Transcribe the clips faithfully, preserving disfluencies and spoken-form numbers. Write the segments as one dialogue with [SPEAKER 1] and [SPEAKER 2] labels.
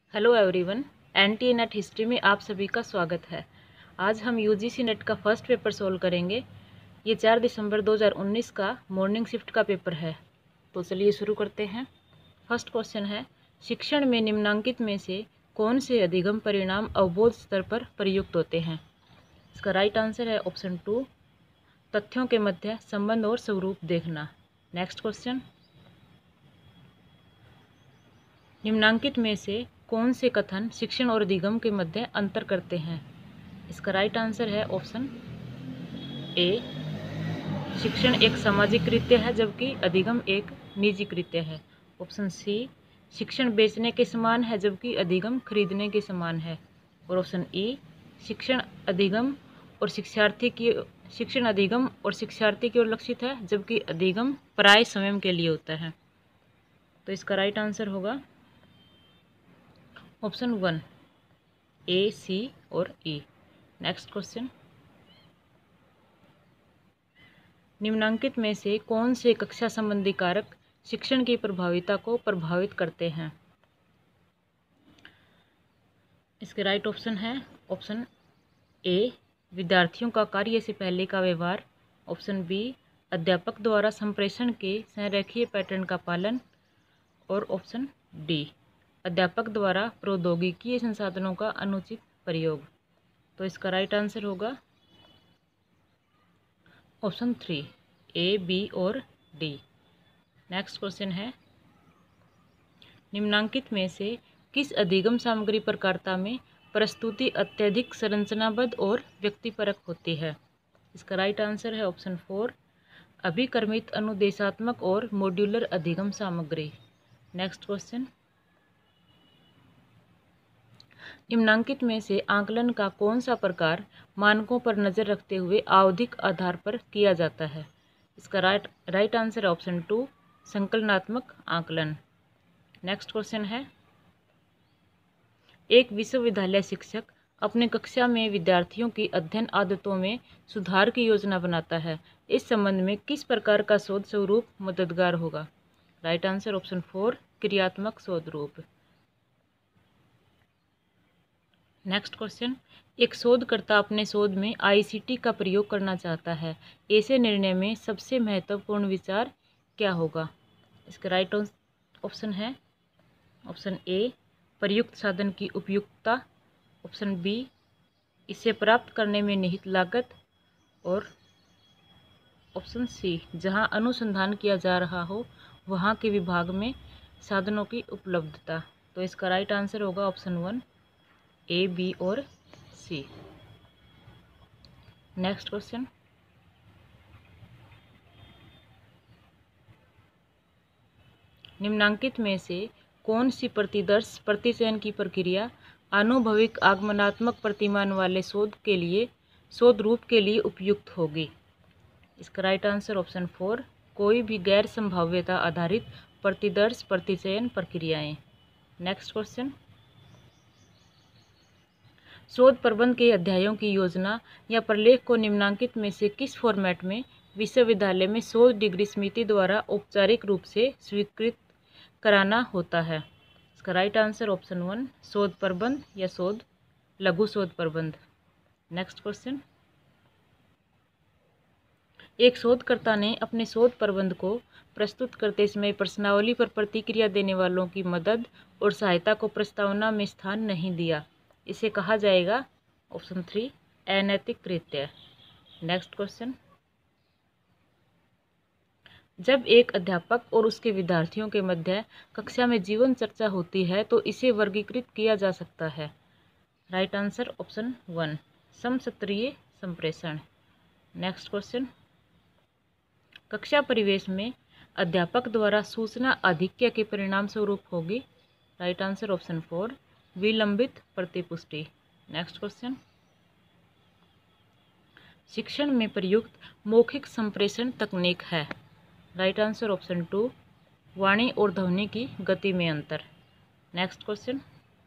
[SPEAKER 1] Hello everyone, NTA NET history में आप सभी का स्वागत है। आज हम यूजीसी नेट का फर्स्ट पेपर सोल्व करेंगे। ये चार दिसंबर दो हज़ार उन्नीस का मॉर्निंग शिफ्ट का पेपर है। तो चलिए शुरू करते हैं। फर्स्ट क्वेश्चन है, शिक्षण में निम्नांकित में से कौन से अधिगम परिणाम अवबोध स्तर पर प्रयुक्त होते हैं? इसका राइट आंसर है ऑप्शन टू, तथ्यों के मध्य संबंध और स्वरूप देखना। नेक्स्ट क्वेश्चन, निम्नांकित में से कौन से कथन शिक्षण और अधिगम के मध्य अंतर करते हैं? इसका राइट आंसर है ऑप्शन ए, शिक्षण एक सामाजिक कृत्य है जबकि अधिगम एक निजी कृत्य है। ऑप्शन सी, शिक्षण बेचने के समान है जबकि अधिगम खरीदने के समान है। और ऑप्शन ई, शिक्षण अधिगम और शिक्षार्थी की शिक्षण अधिगम और शिक्षार्थी की ओर लक्षित है जबकि अधिगम पराय स्वयं के लिए होता है। तो इसका राइट आंसर होगा ऑप्शन वन, ए, सी और ई। नेक्स्ट क्वेश्चन, निम्नांकित में से कौन से कक्षा संबंधी कारक शिक्षण की प्रभाविता को प्रभावित करते हैं? इसके राइट ऑप्शन है ऑप्शन ए, विद्यार्थियों का कार्य से पहले का व्यवहार। ऑप्शन बी, अध्यापक द्वारा संप्रेषण के संरेखीय पैटर्न का पालन। और ऑप्शन डी, अध्यापक द्वारा प्रौद्योगिकीय संसाधनों का अनुचित प्रयोग। तो इसका राइट आंसर होगा ऑप्शन थ्री, ए, बी और डी। नेक्स्ट क्वेश्चन है, निम्नांकित में से किस अधिगम सामग्री प्रकारता में प्रस्तुति अत्यधिक संरचनाबद्ध और व्यक्तिपरक होती है? इसका राइट आंसर है ऑप्शन फोर, अभिक्रमित अनुदेशात्मक और मॉड्यूलर अधिगम सामग्री। नेक्स्ट क्वेश्चन, निम्नांकित में से आकलन का कौन सा प्रकार मानकों पर नज़र रखते हुए आवधिक आधार पर किया जाता है? इसका राइट राइट आंसर है ऑप्शन टू, संकलनात्मक आकलन। नेक्स्ट क्वेश्चन है, एक विश्वविद्यालय शिक्षक अपने कक्षा में विद्यार्थियों की अध्ययन आदतों में सुधार की योजना बनाता है। इस संबंध में किस प्रकार का शोध स्वरूप मददगार होगा? राइट आंसर ऑप्शन फोर, क्रियात्मक शोध रूप। नेक्स्ट क्वेश्चन, एक शोधकर्ता अपने शोध में आईसीटी का प्रयोग करना चाहता है। ऐसे निर्णय में सबसे महत्वपूर्ण विचार क्या होगा? इसका राइट ऑप्शन है ऑप्शन ए, प्रयुक्त साधन की उपयुक्तता। ऑप्शन बी, इसे प्राप्त करने में निहित लागत। और ऑप्शन सी, जहां अनुसंधान किया जा रहा हो वहां के विभाग में साधनों की उपलब्धता। तो इसका राइट आंसर होगा ऑप्शन वन, ए, बी और सी। नेक्स्ट क्वेश्चन, निम्नांकित में से कौन सी प्रतिदर्श प्रतिचयन की प्रक्रिया आनुभविक आगमनात्मक प्रतिमान वाले शोध के लिए शोध रूप के लिए उपयुक्त होगी? इसका राइट आंसर ऑप्शन फोर, कोई भी गैर संभाव्यता आधारित प्रतिदर्श प्रतिचयन प्रक्रियाएं। नेक्स्ट क्वेश्चन, शोध प्रबंध के अध्यायों की योजना या प्रलेख को निम्नांकित में से किस फॉर्मेट में विश्वविद्यालय में शोध डिग्री समिति द्वारा औपचारिक रूप से स्वीकृत कराना होता है? इसका राइट आंसर ऑप्शन वन, शोध प्रबंध या शोध लघु शोध प्रबंध। नेक्स्ट क्वेश्चन, एक शोधकर्ता ने अपने शोध प्रबंध को प्रस्तुत करते समय प्रश्नावली पर प्रतिक्रिया देने वालों की मदद और सहायता को प्रस्तावना में स्थान नहीं दिया। इसे कहा जाएगा ऑप्शन थ्री, अनैतिक कृत्य। नेक्स्ट क्वेश्चन, जब एक अध्यापक और उसके विद्यार्थियों के मध्य कक्षा में जीवन चर्चा होती है तो इसे वर्गीकृत किया जा सकता है। राइट आंसर ऑप्शन वन, समसत्रीय संप्रेषण। नेक्स्ट क्वेश्चन, कक्षा परिवेश में अध्यापक द्वारा सूचना आधिक्य के परिणाम स्वरूप होगी। राइट आंसर ऑप्शन फोर, विलंबित प्रतिपुष्टि। नेक्स्ट क्वेश्चन, शिक्षण में प्रयुक्त मौखिक संप्रेषण तकनीक है। राइट आंसर ऑप्शन टू, वाणी और ध्वनि की गति में अंतर। नेक्स्ट क्वेश्चन,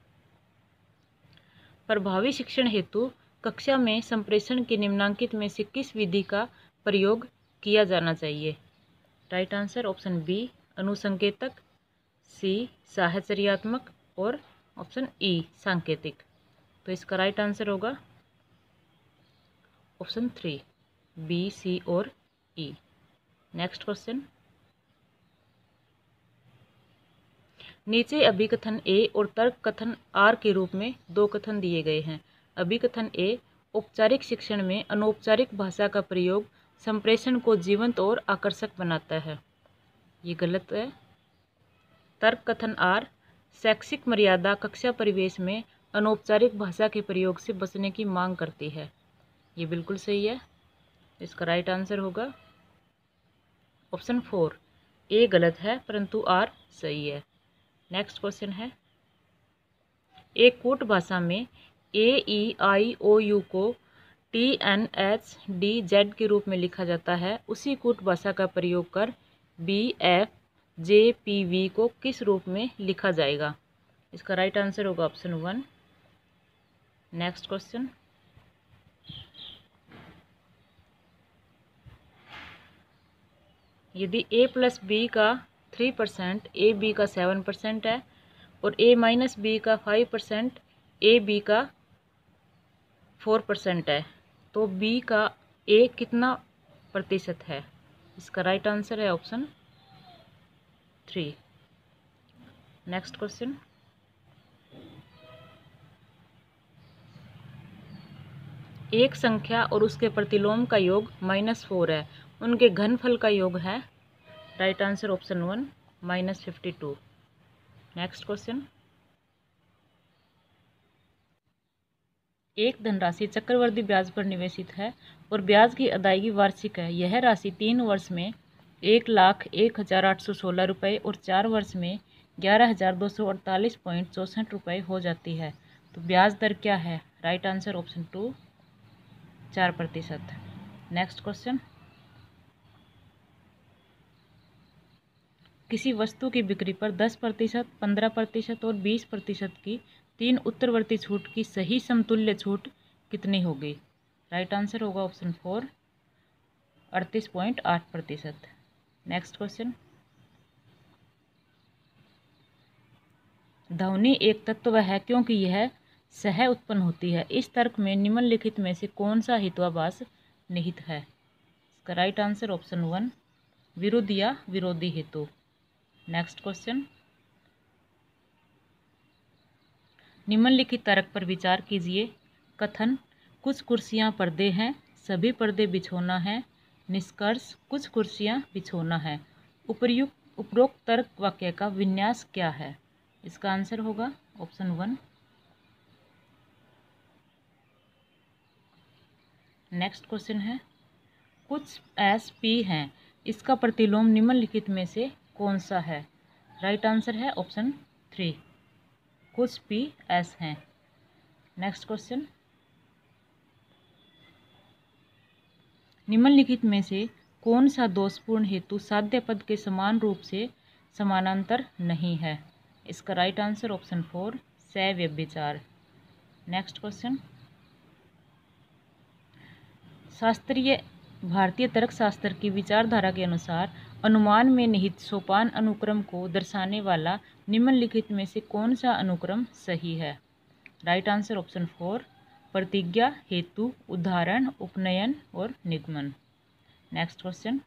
[SPEAKER 1] प्रभावी शिक्षण हेतु कक्षा में संप्रेषण के निम्नांकित में से किस विधि का प्रयोग किया जाना चाहिए? राइट आंसर ऑप्शन बी, अनुसंकेतक। सी, साहचर्यात्मक। और ऑप्शन ई सांकेतिक। तो इसका राइट आंसर होगा ऑप्शन थ्री, बी, सी और ई। नेक्स्ट क्वेश्चन, नीचे अभिकथन ए और तर्क कथन आर के रूप में दो कथन दिए गए हैं। अभिकथन ए, औपचारिक शिक्षण में अनौपचारिक भाषा का प्रयोग संप्रेषण को जीवंत और आकर्षक बनाता है। ये गलत है। तर्क कथन आर, शैक्षिक मर्यादा कक्षा परिवेश में अनौपचारिक भाषा के प्रयोग से बचने की मांग करती है। ये बिल्कुल सही है। इसका राइट आंसर होगा ऑप्शन फोर, ए गलत है परंतु आर सही है। नेक्स्ट क्वेश्चन है, एक कूट भाषा में A, E, I, O, U को T, N, H, D, Z के रूप में लिखा जाता है। उसी कूट भाषा का प्रयोग कर B, F, J, P, V को किस रूप में लिखा जाएगा? इसका राइट आंसर होगा ऑप्शन वन। नेक्स्ट क्वेश्चन, यदि a प्लस बी का थ्री परसेंट, ए बी का सेवन परसेंट है और a माइनस बी का फाइव परसेंट, ए बी का फोर परसेंट है, तो b का a कितना प्रतिशत है? इसका राइट आंसर है ऑप्शन थ्री। नेक्स्ट क्वेश्चन, एक संख्या और उसके प्रतिलोम का योग माइनस फोर है, उनके घनफल का योग है? Right answer option one, minus fifty two. Next question, एक धनराशि चक्रवृद्धि ब्याज पर निवेशित है और ब्याज की अदायगी वार्षिक है। यह राशि तीन वर्ष में एक लाख एक हज़ार आठ सौ सोलह रुपये और चार वर्ष में ग्यारह हज़ार दो सौ अड़तालीस पॉइंट चौंसठ रुपये हो जाती है, तो ब्याज दर क्या है? राइट आंसर ऑप्शन टू, चार प्रतिशत। नेक्स्ट क्वेश्चन, किसी वस्तु की बिक्री पर दस प्रतिशत, पंद्रह प्रतिशत और बीस प्रतिशत की तीन उत्तरवर्ती छूट की सही समतुल्य छूट कितनी होगी? राइट आंसर होगा ऑप्शन फोर, अड़तीस पॉइंट आठ प्रतिशत। नेक्स्ट क्वेश्चन, ध्वनि एक तत्व है क्योंकि यह सह उत्पन्न होती है। इस तर्क में निम्नलिखित में से कौन सा हेतुआभास निहित है? इसका राइट आंसर ऑप्शन वन, विरुद्ध या विरोधी हेतु। नेक्स्ट क्वेश्चन, निम्नलिखित तर्क पर विचार कीजिए। कथन, कुछ कुर्सियां पर्दे हैं, सभी पर्दे बिछोना है। निष्कर्ष, कुछ कुर्सियां बिछोना है। उपर्युक्त उपरोक्त तर्क वाक्य का विन्यास क्या है? इसका आंसर होगा ऑप्शन वन। नेक्स्ट क्वेश्चन है, कुछ एस पी हैं, इसका प्रतिलोम निम्नलिखित में से कौन सा है? राइट आंसर है ऑप्शन थ्री, कुछ पी एस हैं। नेक्स्ट क्वेश्चन, निम्नलिखित में से कौन सा दोषपूर्ण हेतु साध्य पद के समान रूप से समानांतर नहीं है? इसका राइट आंसर ऑप्शन फोर, सव्यभिचार। नेक्स्ट क्वेश्चन, शास्त्रीय भारतीय तर्कशास्त्र की विचारधारा के अनुसार अनुमान में निहित सोपान अनुक्रम को दर्शाने वाला निम्नलिखित में से कौन सा अनुक्रम सही है? राइट आंसर ऑप्शन फोर, प्रतिज्ञा, हेतु, उदाहरण, उपनयन और निगमन। नेक्स्ट क्वेश्चन,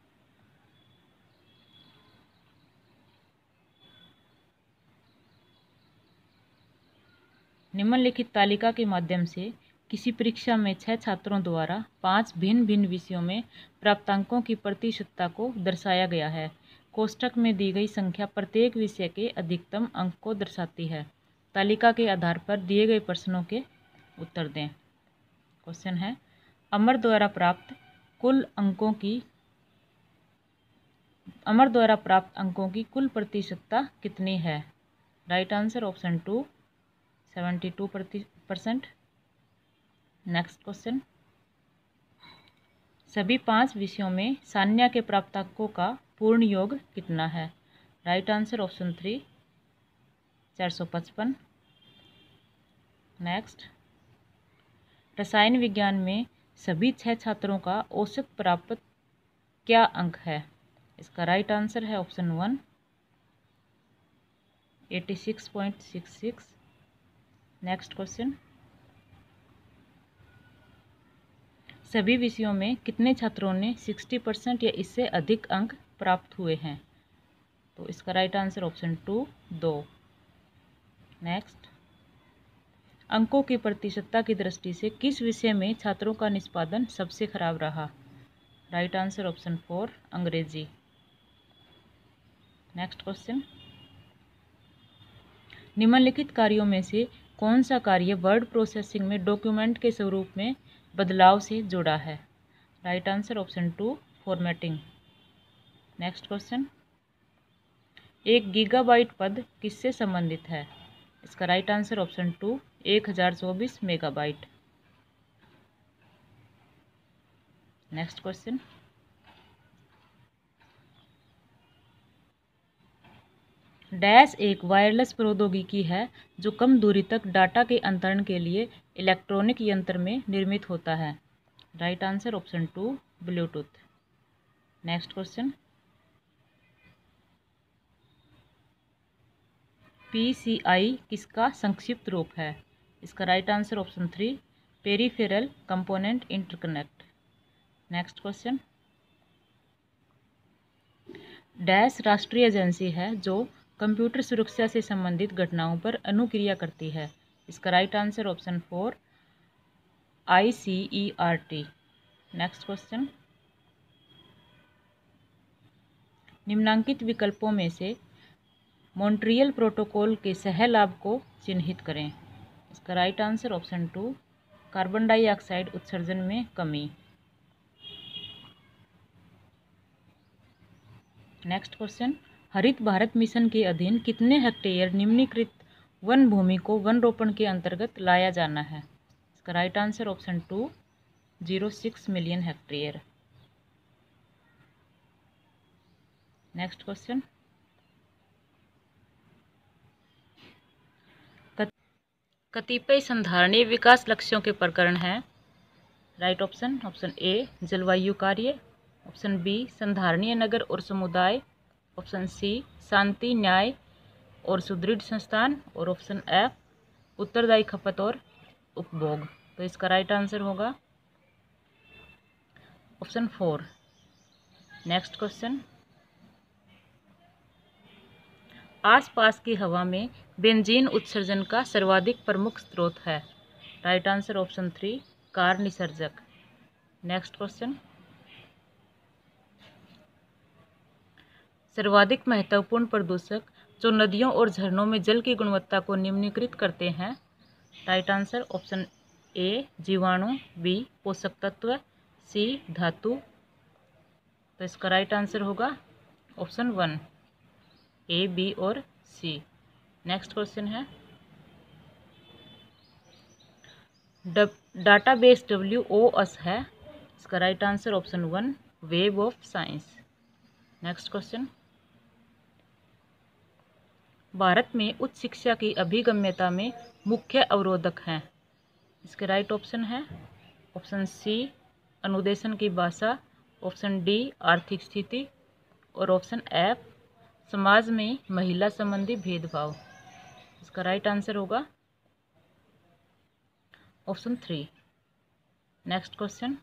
[SPEAKER 1] निम्नलिखित तालिका के माध्यम से किसी परीक्षा में छह छात्रों द्वारा पांच भिन्न भिन्न विषयों में प्राप्तांकों की प्रतिशतता को दर्शाया गया है। कोष्ठक में दी गई संख्या प्रत्येक विषय के अधिकतम अंक को दर्शाती है। तालिका के आधार पर दिए गए प्रश्नों के उत्तर दें। क्वेश्चन है, अमर द्वारा प्राप्त कुल अंकों की अमर द्वारा प्राप्त अंकों की कुल प्रतिशतता कितनी है? Right answer option two, seventy two percent. Next question, सभी पांच विषयों में सान्या के प्राप्तांकों का पूर्ण योग कितना है? राइट आंसर ऑप्शन थ्री, चार सौ पचपन। नेक्स्ट, रसायन विज्ञान में सभी छह छात्रों का औसत प्राप्त क्या अंक है? इसका राइट आंसर है option one, eighty six point six six. Next question, सभी विषयों में कितने छात्रों ने साठ परसेंट या इससे अधिक अंक प्राप्त हुए हैं? तो इसका राइट आंसर ऑप्शन टू, दो। नेक्स्ट, अंकों की प्रतिशतता की दृष्टि से किस विषय में छात्रों का निष्पादन सबसे खराब रहा? राइट आंसर ऑप्शन फोर, अंग्रेजी। नेक्स्ट क्वेश्चन, निम्नलिखित कार्यों में से कौन सा कार्य वर्ड प्रोसेसिंग में डॉक्यूमेंट के स्वरूप में बदलाव से जुड़ा है? Right answer option two, formatting. Next question, एक गीगाबाइट पद किससे संबंधित है? इसका राइट आंसर ऑप्शन टू, एक हजार चौबीस मेगाबाइट। नेक्स्ट क्वेश्चन, डैश एक वायरलेस प्रौद्योगिकी है जो कम दूरी तक डाटा के अंतरण के लिए इलेक्ट्रॉनिक यंत्र में निर्मित होता है। Right answer option two, Bluetooth. Next question, PCI किसका संक्षिप्त रूप है? इसका right answer option three, peripheral component interconnect. Next question, dash राष्ट्रीय एजेंसी है जो कंप्यूटर सुरक्षा से संबंधित घटनाओं पर अनुक्रिया करती है। इसका right answer option four, I C E R T. Next question, निम्नांकित विकल्पों में से मॉन्ट्रियल प्रोटोकॉल के सह लाभ को चिन्हित करें। इसका right answer option two, carbon dioxide उत्सर्जन में कमी। नेक्स्ट क्वेश्चन, हरित भारत मिशन के अधीन कितने हेक्टेयर निम्नलिखित वन भूमि को वन रोपण के अंतर्गत लाया जाना है? इसका right answer option two, zero six million hectare. Next question, कतिपय संधारणीय विकास लक्ष्यों के प्रकरण हैं। राइट ऑप्शन ऑप्शन ए, जलवायु कार्य। ऑप्शन बी, संधारणीय नगर और समुदाय। ऑप्शन सी, शांति, न्याय और सुदृढ़ संस्थान। और ऑप्शन एफ, उत्तरदायी खपत और उपभोग। तो इसका राइट आंसर होगा ऑप्शन फोर। नेक्स्ट क्वेश्चन, आसपास की हवा में बेंजीन उत्सर्जन का सर्वाधिक प्रमुख स्रोत है। Right answer option three, car निसर्जक। नेक्स्ट क्वेश्चन, सर्वाधिक महत्वपूर्ण प्रदूषक जो नदियों और झरनों में जल की गुणवत्ता को निम्नीकृत करते हैं। राइट आंसर ऑप्शन ए, जीवाणु। बी, पोषक तत्व। सी, धातु। तो इसका राइट आंसर होगा ऑप्शन वन, ए, बी और सी। नेक्स्ट क्वेश्चन है, डाटाबेस डब्ल्यू ओ एस है। इसका right answer option one, web of science. Next question, भारत में उच्च शिक्षा की अभिगम्यता में मुख्य अवरोधक हैं। इसके राइट ऑप्शन है ऑप्शन सी, अनुदेशन की भाषा। ऑप्शन डी, आर्थिक स्थिति। और ऑप्शन एफ, समाज में महिला संबंधी भेदभाव। इसका राइट आंसर होगा option three. Next question,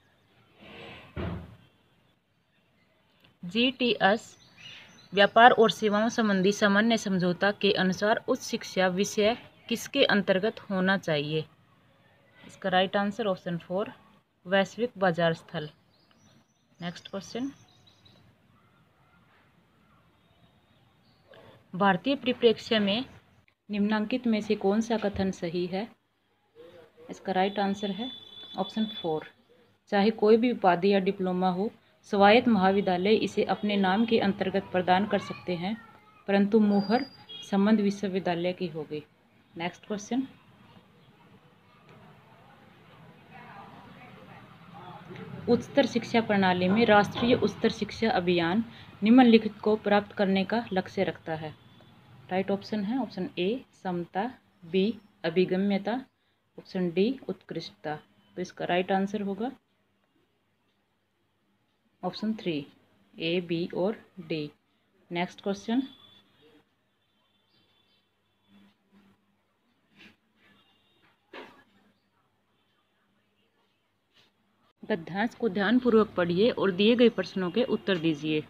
[SPEAKER 1] G T S व्यापार और सेवाओं संबंधी सामान्य समझौता के अनुसार उच्च शिक्षा विषय किसके अंतर्गत होना चाहिए? इसका राइट आंसर ऑप्शन फोर, वैश्विक बाजार स्थल। नेक्स्ट क्वेश्चन, भारतीय परिप्रेक्ष्य में निम्नांकित में से कौन सा कथन सही है? इसका राइट आंसर है ऑप्शन फोर, चाहे कोई भी उपाधि या डिप्लोमा हो, स्वायत्त महाविद्यालय इसे अपने नाम के अंतर्गत प्रदान कर सकते हैं, परंतु मुहर संबंध विश्वविद्यालय की होगी। नेक्स्ट क्वेश्चन, उच्चतर शिक्षा प्रणाली में राष्ट्रीय उच्चतर शिक्षा अभियान निम्नलिखित को प्राप्त करने का लक्ष्य रखता है। राइट ऑप्शन है ऑप्शन ए, समता। बी, अभिगम्यता। ऑप्शन डी, उत्कृष्टता। तो इसका राइट आंसर होगा ऑप्शन थ्री, ए, बी और डी। नेक्स्ट क्वेश्चन, गद्यांश को ध्यानपूर्वक पढ़िए और दिए गए प्रश्नों के उत्तर दीजिए।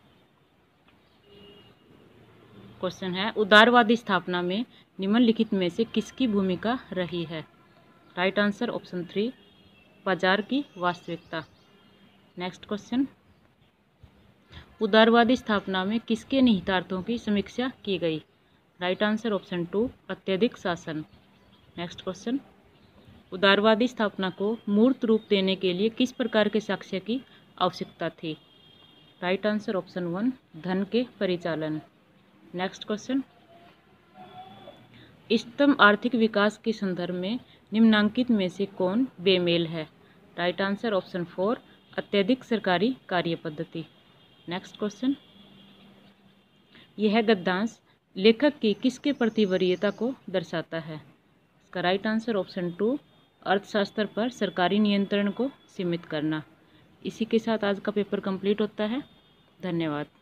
[SPEAKER 1] क्वेश्चन है, उदारवादी स्थापना में निम्नलिखित में से किसकी भूमिका रही है? राइट आंसर ऑप्शन थ्री, बाजार की वास्तविकता। नेक्स्ट क्वेश्चन, उदारवादी स्थापना में किसके निहितार्थों की समीक्षा की गई? राइट आंसर ऑप्शन टू, अत्यधिक शासन। नेक्स्ट क्वेश्चन, उदारवादी स्थापना को मूर्त रूप देने के लिए किस प्रकार के साक्ष्य की आवश्यकता थी? राइट आंसर ऑप्शन वन, धन के परिचालन। नेक्स्ट क्वेश्चन, इष्टतम आर्थिक विकास के संदर्भ में निम्नांकित में से कौन बेमेल है? राइट आंसर ऑप्शन फोर, अत्यधिक सरकारी कार्य पद्धति। नेक्स्ट क्वेश्चन, यह गद्यांश लेखक की किसके प्रति वरीयता को दर्शाता है? इसका राइट आंसर ऑप्शन टू, अर्थशास्त्र पर सरकारी नियंत्रण को सीमित करना। इसी के साथ आज का पेपर कंप्लीट होता है। धन्यवाद।